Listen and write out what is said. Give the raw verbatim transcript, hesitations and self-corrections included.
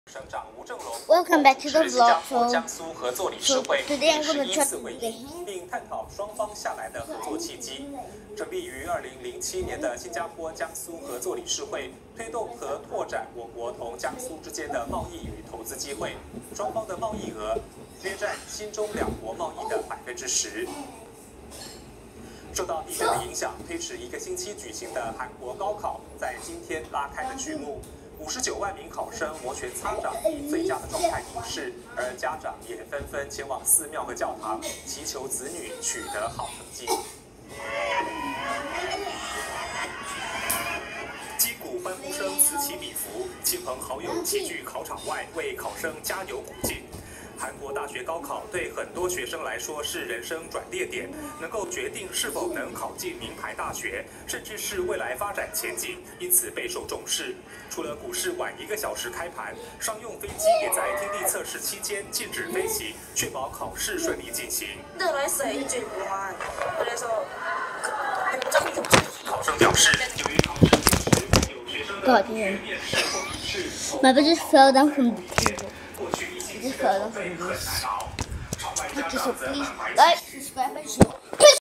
省长吴正龙 Welcome back to the 新加 vlog. 坡 So, 江苏合作理事会 so today I'm 第十 gonna 一 try 次 to 会 do 议， the 并探讨双方向来的合作契机。成立于二零零七年的新加坡江苏合作理事会，推动和拓展我国同江苏之间的贸易与投资机会，双方的贸易额约占新中两国贸易的百分之十。受到地震的影响，推迟一个星期举行的韩国高考，在今天拉开了序幕。五十九万名考生摩拳擦掌，以最佳的状态应试，而家长也纷纷前往寺庙和教堂，祈求子女取得好成绩。击鼓欢呼声此起彼伏，亲朋好友齐聚考场外，为考生加油鼓劲。韩国大学高考对很多学生来说是人生转捩点，能够决定是否能考进名牌大学，甚至是未来发展前景，因此备受重视。除了股市晚一个小时开盘，商用飞机也在听力测试期间禁止飞行，确保考试顺利进行。考生表示，由于考试期时有学生的面试或笔试， My butt just fell down from the 过去一星期 just 的 fell 筹 down 备 from 很 this. 难熬，场外家 So 长则 please 满怀 like, 期许。 subscribe, and share.